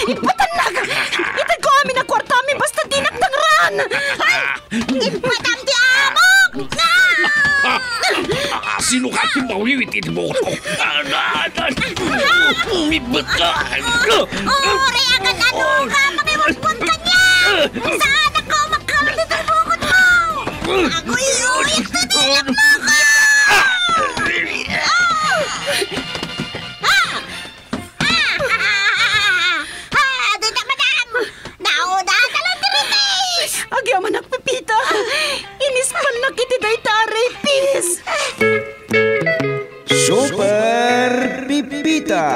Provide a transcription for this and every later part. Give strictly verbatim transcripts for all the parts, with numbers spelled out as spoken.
Ipatanag! Itag ko amin ang kwarta amin basta dinagdangran! Ay! Ipatam di amok! Sino ka si Mawiwit mo ko? Umibot ka! Uri, agad ano ka! Makiwagpon ka niya! Saan ako magkamit ito bukod mo? Ako iuwit na nilak mo ka! Agyaman nagpipita. Inispan na kiti day taray, pis. Super Pipita.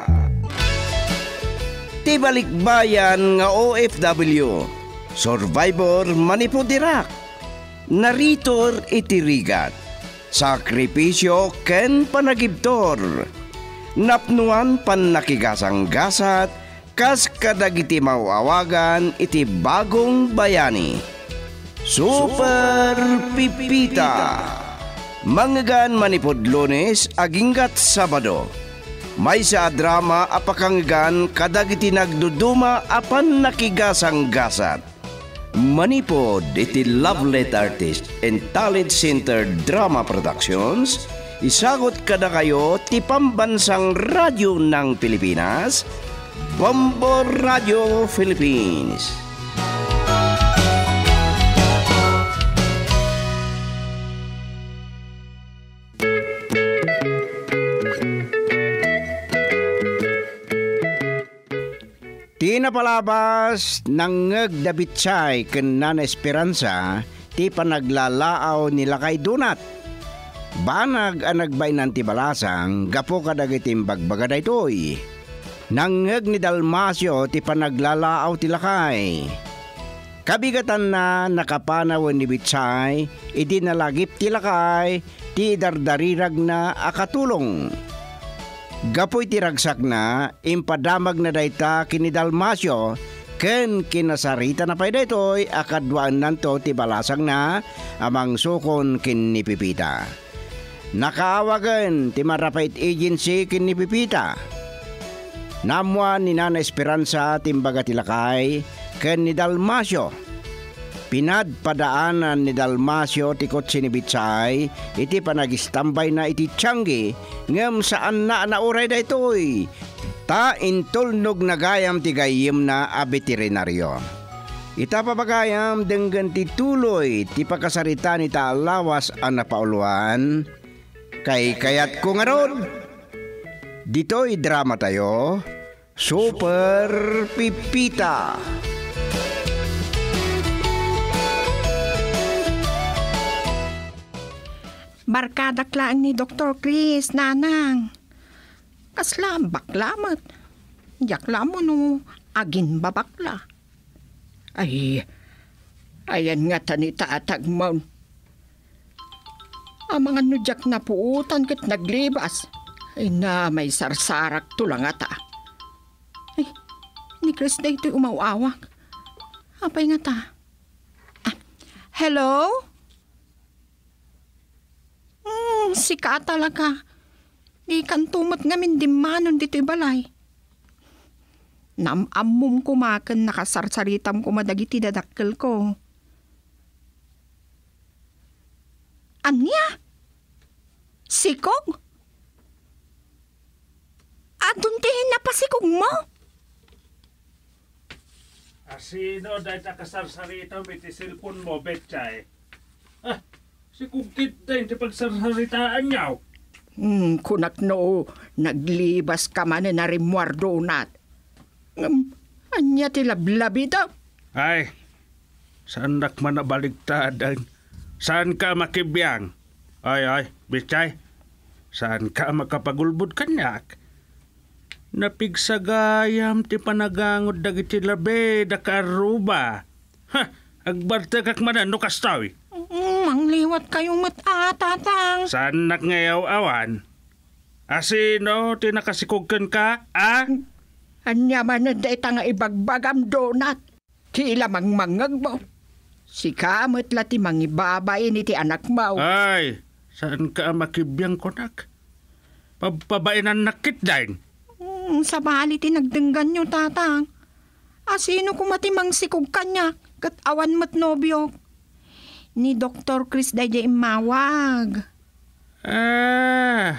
Tibalikbayan nga O F W. Survivor manipudirak. Naritor itirigat. Sakripisyo ken panagibtor. Napnuan pan nakigasang-gasat. Kas kadagiti mawawagan iti bagong bayani. Super Pipita. Manggan manipod Lunes aginggat Sabado. May sa drama apakanggan kadagiti nagduduma apan nakigasang-gasat. Manipod iti Lovelet Artist and Talent Center Drama Productions. Isagot kada kayo ti pambansang radyo ng Pilipinas, Bombo Radio Philippines. Tinapalabas ng ngagdabitsay ken Nana Esperanza ti panaglalaaw nila kay Donat. Banag ang nagbainan ti balasang gapo kadagiti bagbaga daytoy. Nangeg ni Dalmasio ti panaglalaaw ti lakay. Kabigatan na nakapanaw ni Bitsay, iti nalagip ti lakay, ti dardarirag na akatulong. Gapoy ti ragsak na, impadamag na dayta kini Dalmasio, ken kinasarita na pay daytoy, akadwaan nanto ti balasang na, amang sukon kin ni Pipita. Nakaawagan ti Marapait Agency kin ni Pipita. Namuan ni Nana Esperanza timbaga tilakay ken ni Dalmasio. Pinadpadaanan ni Dalmasio ti kotse ni Bitsay iti panagistambay na iti Tiangge ngem saan na nauray daytoy. Ta intulnog na gayam ti gayem na a veterinaryo. Ita papagayam denggan ti tuloy ti pakasarita ni Taalawas ang napauluan. Kay kayat ko nga ron. Dito'y drama tayo, Super Pipita. Barkada klaan ni Doktor Chris, nanang. Kasla baklamat. Yakla mo no, agin babakla. Ay, ayan nga tanita atag mo. Ang mga nudyak na puutan kat naglibas. Ay na may sarsarak tulang ata. Ay, ni Chris na ito'y umawawak. Apay nga ta. Ah, hello? Hmm, si ka talaga. Di kan tumat ngamin dimanon dito'y balay. Namamum kumakan nakasarsaritam ko madagiti dadakkel ko. Anya? Sikog? Aduntihin na pasikog mo? Asino dahil nakasarsarita mo iti cellphone mo, Betchay? Ah, si Kukit dahil iti pagsarsaritaan niyaw. Hmm, kunak no, naglibas ka man na rimwardo nat. Um, anya ti lablabi daw? Ay, saan nakman na baligtadan? Saan ka makibiyang? Ay, ay, Betchay, saan ka makapagulbud kanyak? Napigsagayam ti panagangod dagiti labi da karuba. Ha, agbarte kak manan no kastawi. Mm, mangliwat kayong mata, tatang. Saan nak ngayaw awan? Asino ti nakasikugken ka, ah? Anya man na dayta nga ibagbagam donat. Ti ilamang mangag mo. Si kamot la ti mangibabay ni ti anak mo. Ay, saan ka makibiyang konak? Pababainan nakit dahin. Hmm, sa bali ti nagdenggan nyo, tatang. Asino kumatimang sikog kanya, kat awan mo't nobyo. Ni Doktor Chris day day mawag. Ah,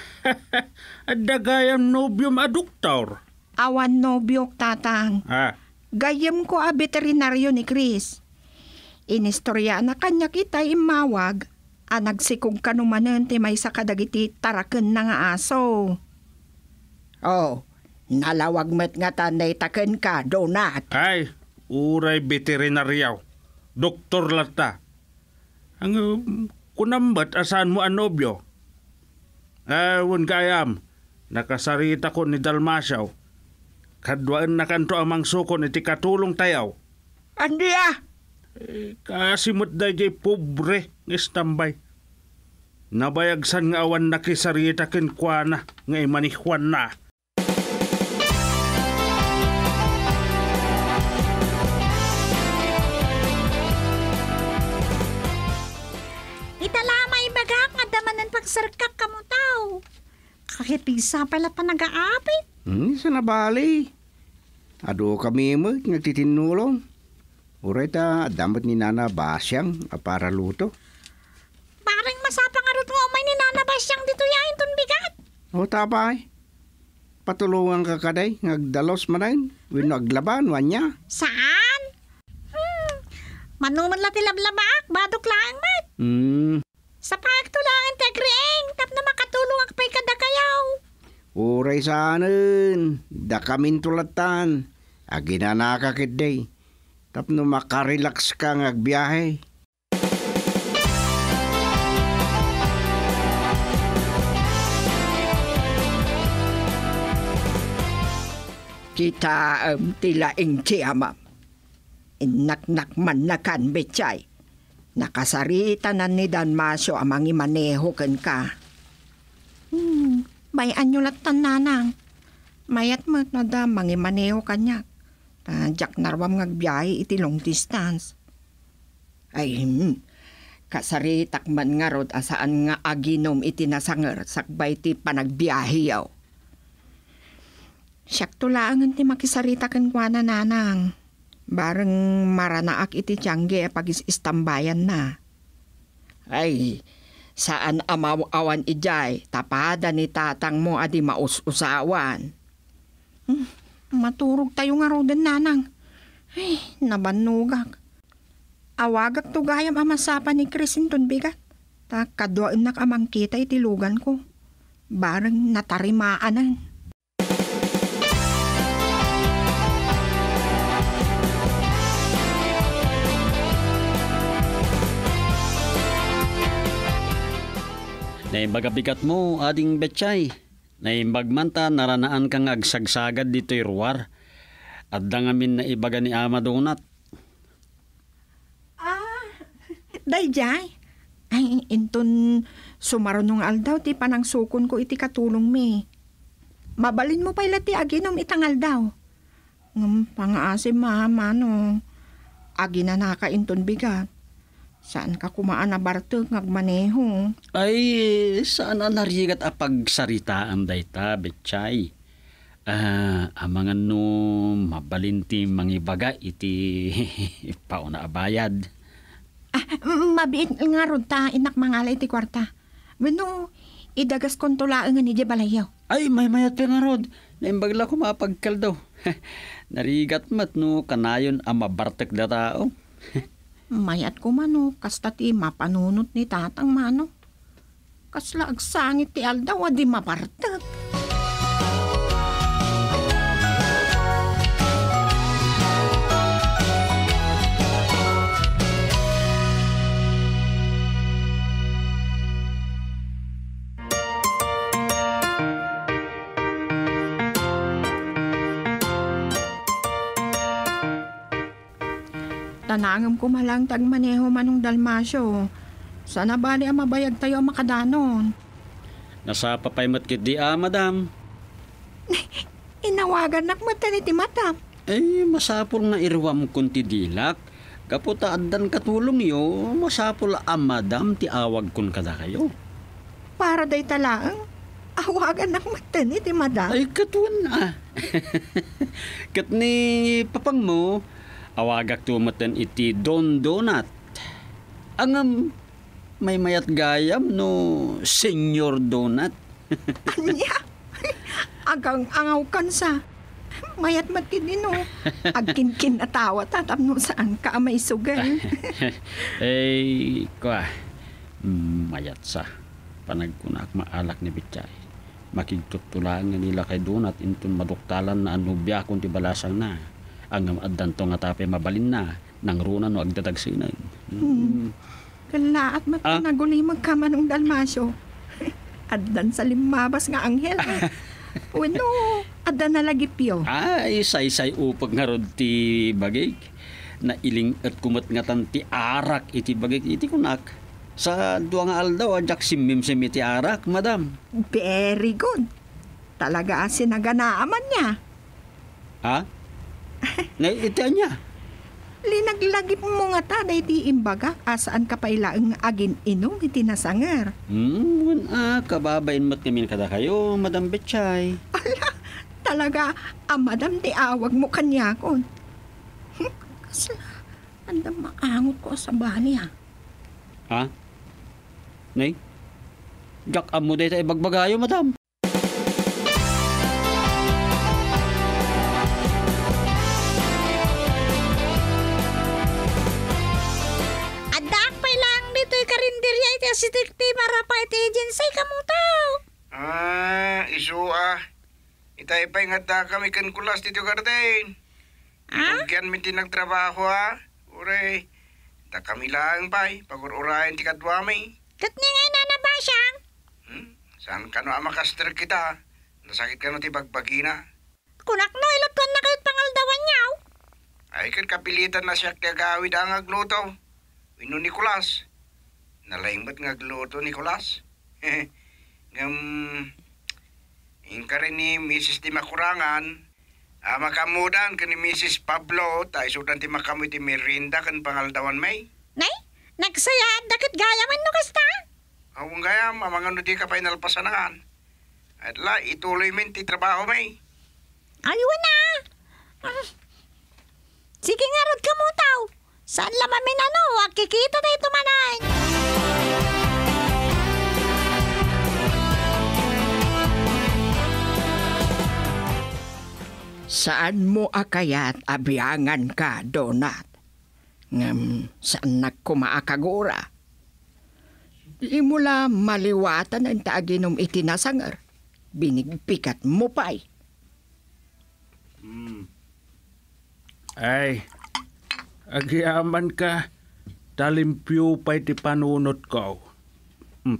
dagayam nobyom a doktor. Awan nobyo, tatang. Ah, Gayam ko a veterinaryo ni Chris. Inistorya na kanya kita imawag. A nagsikog kanumanan ti may sa kadagiti taraken na nga aso. Oh, nalawag met nga tanday taken ka, donut. ay, uray veterinaryaw. Doktor lata. Ang um, kunambat asan mo ang nobyo? Awan kayam, nakasarita ko ni Dalmasyaw. Kadwaan na kanto amang suko ni ti katulong tayaw. Andi ah! Eh, kasimot da jay pobre ng istambay. Nabayagsan nga awan nakisarita kin kwa na nga imanihwan na. Italamay bagak nga damanan pagsarkak kamo tao. Kakipisa pala pa nag-aapit. Hmm, sa nabali. Ado kami mo, nagtitinulong. Uray ta, damat ni Nana Basyang, a para luto. Parang masapang arot mo may ninanabas siyang dito yain ton bigat. O tapay. Patulungan ka kaday, ngagdalos manayin. Wino aglaban, wanya. Saan? Hmm. Manuman la tilablabak, badok lang mat. Hmm, Sa pagtulangan tegreeng, tap na makatulong ang pay kada kayaw. uray saanen. Da kamin tulatan. Agina nakakit day. Tapno makarelax ka ngagbiyahe. Kita um, tila ing tiyama. Inaknak man na kan betchay. Nakasarita na ni Dalmasyo amang imaneho ken ka. Hmm, may anyulat tan nanang. Mayat mo na da mang imaneho kanya. Tajak narwam ngagbiyahe iti long distance. Ay, hmm, kasaritak man nga rod asaan nga aginom iti nasanger sakbay ti panagbiyahe yaw. Siyak tulaangan ti makisarita ken kwa na nanang. Bareng maranaak iti tiyangge pagis istambayan na. Ay, saan amaw awan ijay, tapada ni tatang mo adi maus-usawan. Hmm, maturog tayo nga roden nanang. Ay, nabanugak. Awagak to gayam amasapa ni Crisinton bigat. Ta kadwaan nak amang kita itilugan ko. Bareng natarimaanan. Naimbag bigat mo, ading betchay. Naimbag man ta, naranaan kang agsagsagad dito'y ruwar. At dangamin na ibaga ni Ama Donut. Dayjay, ay inton sumarunong aldaw ti panang sukon ko iti katulong mi. Mabalin mo pa ila ti aginom itangal daw. Ngam pangaasi mama no. Agi na naka inton bigat. Saan ka kumaan na bartog ngagmaneho? Ay, saan na narigat apagsaritaan dayta, betchay? Ah, amangan no mabalinti mangibaga iti pauna abayad. Ah, mabiit nga rod ta inak mangalay ti kwarta. Bueno, idagas kontulaan nga ni Jebalayaw. Ay, may mayat pa nga rod. Naimbag la ko mapagkal daw. Narigat mat no, kanayon ang mabartek da tao. Mayat ko mano, kasta ti mapanunot ni tatang mano. Kasla agsangit ti aldaw, adi mabartek. Tanangam ko malang tagmaneho manong Dalmasyo. Sana bali ang mabayag tayo ang makadanon. Nasa papay matkit di ah, madam. Inawagan nak mata ni ti mata. Ay, masapol nga irwam kunti dilak. Kaputa addan katulong yo, masapol ang madam ti awag kun kada kayo. Para day talaang. Awagan ng matan iti madam. Ay, katun ah. Kat ni papang mo, awagak tumatan iti Don Donat. Angam, may mayat gayam no Senyor Donat. Anya? Agang angaw kan sa. Mayat matinino. Agkin-kin atawa tatam no saan ka may sugal. Eh, kwa, mayat sa. Panagkunak maalak ni Bitchay. Makigtutulangan nila kay Donat intun maduktalan na anubya kung tibalasang na. Ang addan to nga tape mabalin na. Nang runa no agdatagsinan. Hmm. Kala at mapanaguli ah? Magkamanong dalmasyo. Addan sa limabas nga anghel. Uno, addan na lagi piyo. Ay, say-say upag nga rod ti bagay. Na iling at kumat nga tan ti arak iti bagay iti kunak. Sa duwang aldaw, adyak simim sim iti arak, madam. Very good. Talaga sinaganaaman niya. Ha? Na iti niya? Linaglagip mo nga ta na iti imbaga asaan ka pailaang agin inom iti nasangar. Hmm, ah, kababain mo't kami kada kayo, Madam Betchay. Ala, talaga, ah, madam, ti awag mo kanyakon. Hm, kasla, andang maangot ko sa bani ha. Ha? Nay? Jak amo day tayo bagbagayo, madam. Adak pa lang dito'y karinderya iti asitikti marapa iti agency kamutaw. Ah, isu ah. Itay pa'y nga da kami kan kulas dito kartain. Ah? Tugyan mi ti nagtrabaho ah. Ure, da kami lang pa'y pagururayan ti kadwa mi. Kat ni ngay na nabasyang. Hmm? Saan ka no amakastir kita? Nasakit ka no ti bagbagina. Kunak no, ilutuan na kahit pangaldawan niyaw. Ay kan kapilitan na siya kagawid ang agluto. Wino Nicolas. Nalaimbat nga agluto Nicolas. Ngam... Ingka rin ni Missus Di Makurangan, ah, makamudan ka ni Missus Pablo, tayo sudan ti makamu ti merinda kan pangaldawan may. Nay, nagsayaan dakit gayaman no kasta. Awang gayam, amang ano di ka pa inalpasanangan. At la, ituloy min ti trabaho may. Ayun na. Ah. Sige nga rod kamutaw. Saan lamamin ano, wag kikita tayo tumanay. Saan mo akayat abiyangan ka, Donat? Ngam, saan nagkumaakagura? Di mo la maliwatan ang taaginom itinasangar. Binigpikat mo pa'y. Hmm. Ay, agyaman ka, talimpyo pa'y ti panunot ko. Hmm.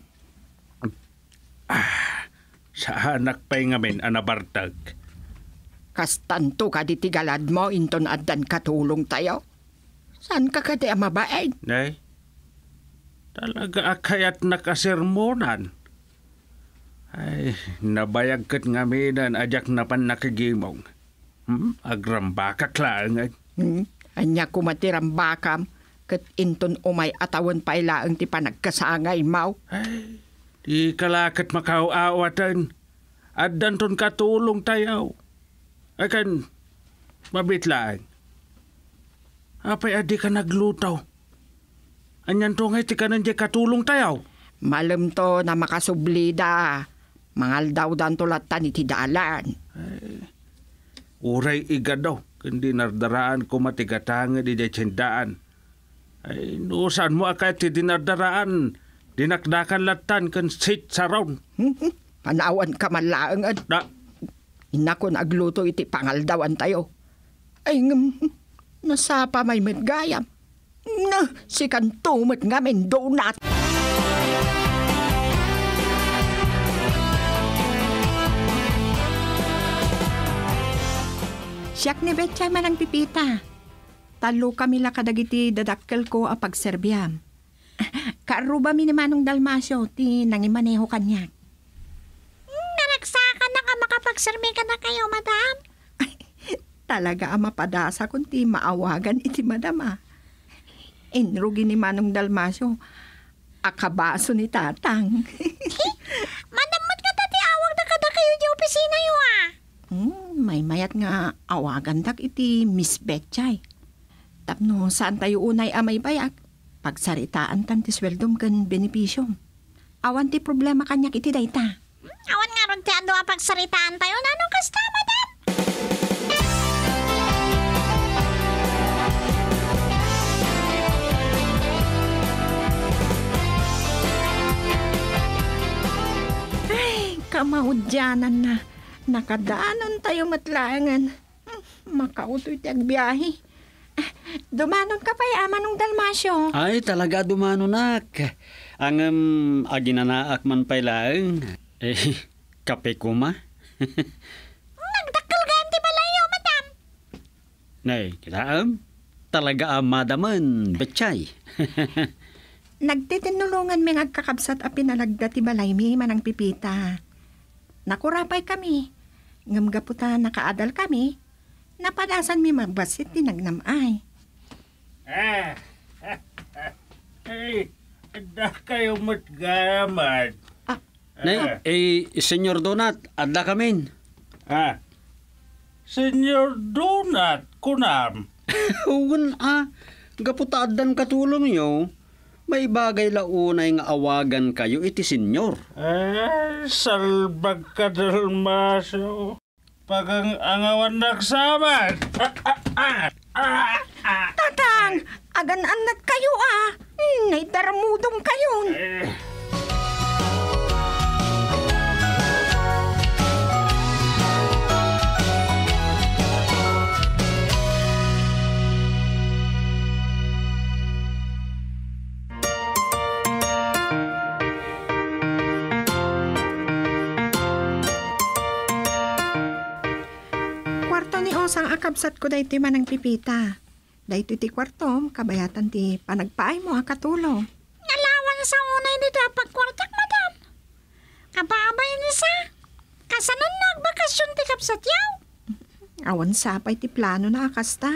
Ah, sa anak pa'y ngamin anabartag. Kastanto ka di tigalad mo inton addan katulong tayo? Saan ka kadi amabain? Nay, talaga akayat nakasermonan. Ay, nabayag kat ngaminan ajak napan nakigimong. Hmm? Agrambaka klaangay. Hmm? Anya kumatiram bakam kat inton umay atawan pailaang ti panagkasangay mau. Ay, di kalakat makauawatan. Addan ton katulong tayo. Akan, mabitlaan. Apay adi ka naglutaw. Anyan to ngay ti ka nandiya katulong tayo. Malam to na makasublida. Mangal daw dan tulatan iti dalan. Ay, uray iga daw. Kundi nardaraan ko matigatanga di day tiyendaan. Ay, nuusan mo akay ti dinardaraan. Dinakdakan latan kan sit saron. Hmm? Panawan ka man laang ad. Da, Inakon agluto iti pangaldawan tayo. Ay ngam, nasapa may medgayam. Na, si kantumot nga men donut. Siyak ni Betchay manang pipita. Talo kami la kadagiti dadakkel ko a pagserbyam. Karuba mi ni Manong Dalmasyo ti nangimaneho kanya. Nagsaka na ka makapagsermi ka na kayo, madam. Talaga ang mapadasa kundi maawagan iti madam ah. Enrugi ni Manong Dalmasyo, akabaso ni tatang. Madam mo't ka tati awag mayat nga awagan dak iti Miss Betchay. Tapno saan tayo unay amay bayak? Pagsaritaan tan ti sweldom kan benepisyo. Awan ti problema kanyak iti dayta. Awan nga ron ti ando ang pagsaritaan tayo. Nanong kasta, madam? Ay, kamaudyanan na. Nakadaanan tayo matlangan. Hmm, makautoy ti agbiyahe. Ah, dumanon ka pa yaman ng Dalmasyo. Ay, talaga dumano nak. Ang um, aginanaak man pa'y lang. Eh, kape ko ma. Nagdakkel ganti balayo, madam. Nay, kita am. Talaga am madaman, betchay. Nagtitinulungan mi ngagkakabsat a pinalagda ti balay mi manang pipita. Nakurapay kami. Ngamgaputa nakaadal kami. Napadasan mi magbasit ti nagnamay. Ah, ay, ada kayo matgaman. Nay, eh, Senyor Donat, adda kamin. Ah, Senyor Donat, kunam. Huwag ah, gaputaadan katulong nyo. May bagay launay nga awagan kayo iti senyor. Ah, salbag ka dalmaso. Pagang angawan nagsaman. Ah, ah, ah, ah. Tatang, agan-anat kayo ah. Naidaramudong kayo. Eh. Kwarto ni Osang akabsat ko dahi ti manang pipita. Dahi ti kwarto, kabayatan ti panagpaay mo akatulong. Nalawan sa unay dito pagkwartak, madam. Kababay ni sa. Kasanon nagbakasyon ti kapsat yaw. Awan sapay ti plano na akasta.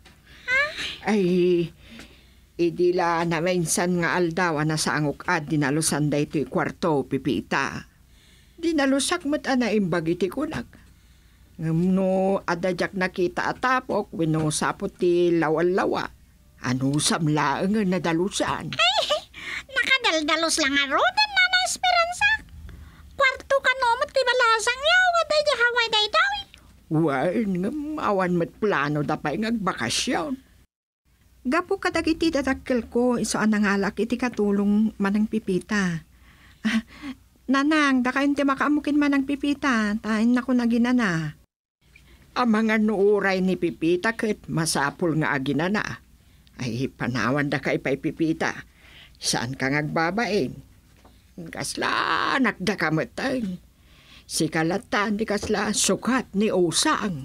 Ay, idila na minsan nga aldawa na sa angukad dinalusan da ito'y kwarto, pipita. Dinalusak mo't ana imbag iti kunak. Ngam adajak nakita atapok, wino sapot ti lawal-lawa. Ano samlaang nga nadalusan. Ay, nakadaldalos lang nga rodan na na esperanza. Kwarto ka no, ti balasang yaw. Aday di haway day daw. Wan, ngam awan mo't plano da pa'y ngagbakasyon. Gapo kadag iti dadakkel ko, iso anangalak iti katulong manang pipita. Ah, nanang, da kayon ti makaamukin manang pipita, tain na ko na ginana. Ang mga nuuray ni pipita ket masapul nga aginana. Ay, panawan da kay pa'y pipita. Saan ka ngagbabain? Kasla, nakda kamatay. Si kalatan di kasla sukat ni Osang.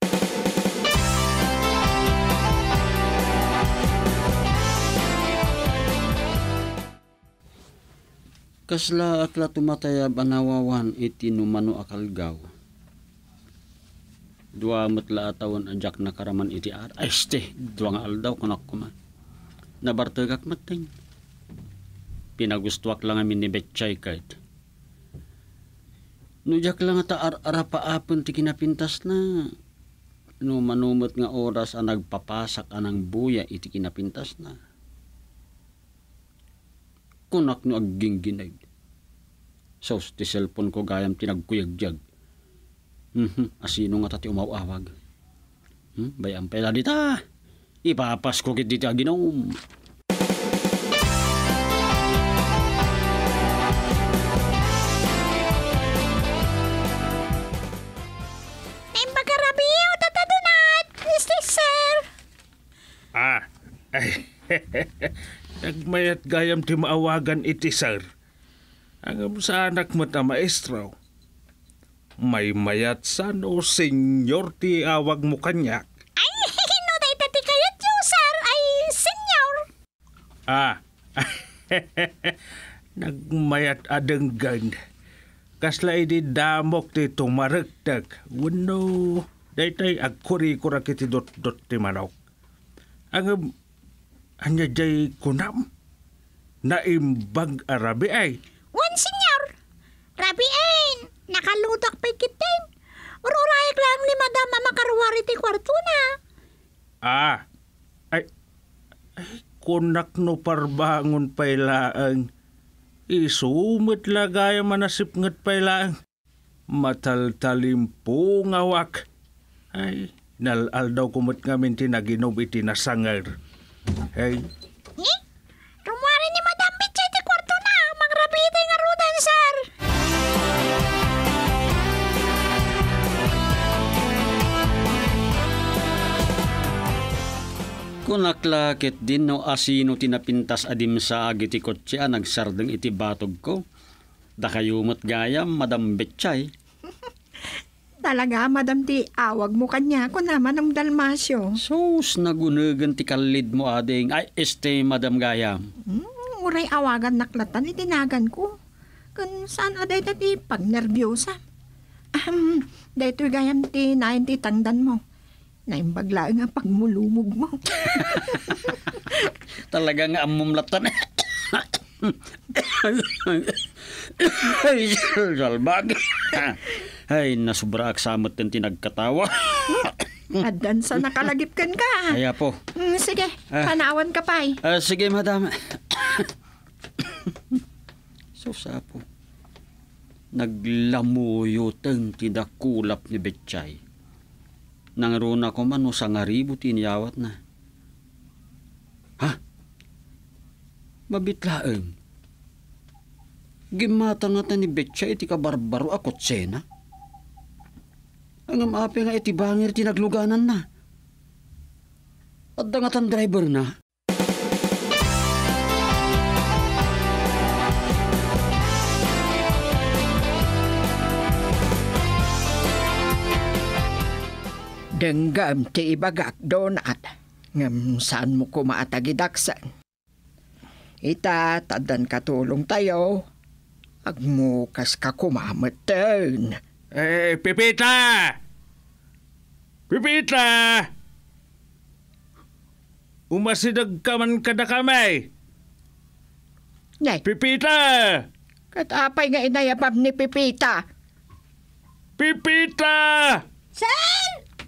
Kasla akla tumatayab anawawan iti numano akalgaw. Dua matla atawan ajak nakaraman iti ar. Ay, ste, dua nga aldaw kunak kuman. Nabartagak mating. Pinagustuak lang amin ni Betchay kahit. Nujak lang ata ar-ara paapon ti kinapintas na. No manumot nga oras ang nagpapasak anang buya iti kinapintas na. Kunak no aging ginag. Sos ti cellphone ko gayam tinagkuyagjag. Hmm, asino nga tati umawawag. Hmm, bayang pela dita. Ipapas ko kit dita ginom. Naimbagarabiyo, tata Donat. Mister Sir. Ah, ay, nagmayat gayam ti maawagan iti sir. Ang sa anak mo ta maestro. May mayat san o senyor ti awag mo kanyak. Ay, no, day tati kayat yo, sir. Ay, senyor. Ah, nagmayat adenggan. Kasla idi damok ti tumaragdag. Wano, daytay agkuri-kura kiti dot-dot ti manok. Ang anya jay kunam. Naimbag arabi ay. Wan, senyor. Rabiin, nakaludak pa'y kitin. Ururayag lang ni madam ang pari ti kwarto na. Ah, ay, ay kunak no parbangon pailaang. Isumit lagay manasip ngat pailaang. Mataltalimpo ngawak. Ay, nalal daw kumot ngamin tinaginom iti nasangar. Ay, Eh? Rumari ni Madam Bitchay ti kwarto na. Magrapiti nga rudan, sir. Kunaklakit din no asino tinapintas adim sa agiti kotse nagsardeng iti batog ko. Da kayumot gayam, Madam Betchay. Talaga, Madam, ti awag mo kanya ko naman ang dalmasyo. Sus, nagunugan ti kalid mo ading. Ay, este, Madam Gayam. Hmm, uray awagan naklatan itinagan ko. Kun saan aday ti pag nervyosa. Ahem, daytoy gayam ti nain ti tangdan mo. Naimbagla nga pagmulumog mo. Talaga nga amumlatan. Ay, salbag. Ay, nasubra aksamot din tinagkatawa. Adan sa nakalagipkan ka. Kaya po. Hmm, sige, Ah. panawan ka pa eh. Ah, sige, Madam. So, sapo. Naglamuyoteng tidakulap ni Betchay. Nangaruna ko man no sa ngaribo tiniyawat na. Ha? Mabitlaeng. Gimata nga ta ni Betchay iti kabarbaro akot sena. Ang amapi nga iti bangir tinagluganan na. At dangatan driver na. Denggam ti ibagak donat. Ngam saan mo kumaatagidaksan. Ita, tadan katulong tayo. Agmukas ka kumamatan. eh, Pipita! Pipita! Umasidag ka man kada kamay. Nay, Pipita! katapay nga inayapam ni Pipita. Pipita! Sir!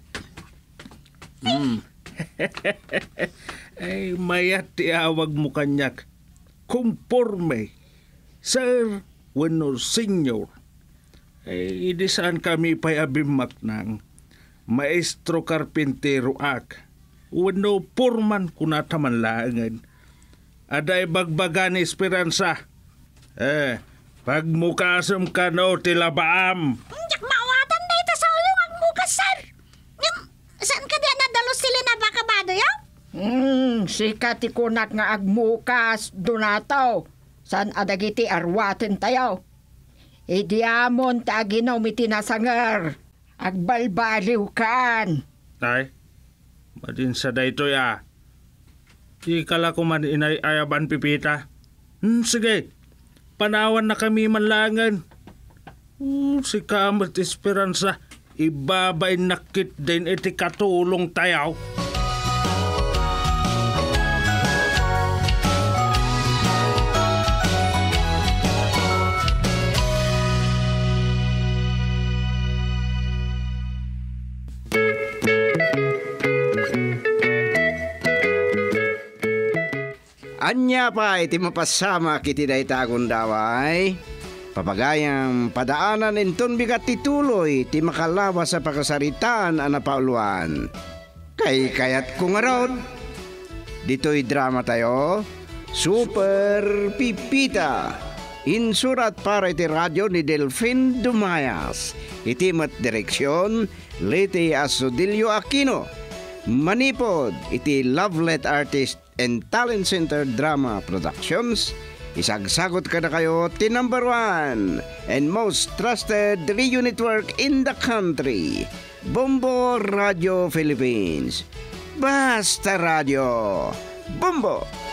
Ay, mayat tiawag mo kanyak. Kumporme. Sir, wano senyor. Ay, idi saan kami pa'y abimak ng maestro karpintero ak. Wano purman kunataman laangan. Aday bagbagan esperansa. Eh, pagmukasam ka no tilabaam. Yak mawatan na ito sa ulong ang mukas, sir. Ngam, saan ka diyan nadalos sila na baka bado yaw? Hmm, sikat ti kunak nga agmukas donataw. San adagiti arwaten tayo. Idiamon ta aginaw miti nasangar. Agbalbaliw kan. Ay, madin sa dayto ya. Di kala ko man inay ayaban Pipita. Hmm, sige, panawan na kami manlangan. Hmm, si Kamat Esperanza, ibabay nakit din iti katulong tayaw. Anya pa iti mapasama kiti daytagon daway. Papagayang padaanan inton bigat tituloy ti makalawa sa pakasaritaan a napauluan. Kay kayat ko nga rod. Dito'y drama tayo. Super Pipita. Insurat para iti radyo ni Delfin Dumayas. Iti mat direksyon Liti Asodilio Aquino. Manipod iti Lovelet Artist and Talent Center Drama Productions. Isagsagot ka na kayo ti number one and most trusted radio network in the country. Bombo Radio Philippines. Basta Radio. Bombo!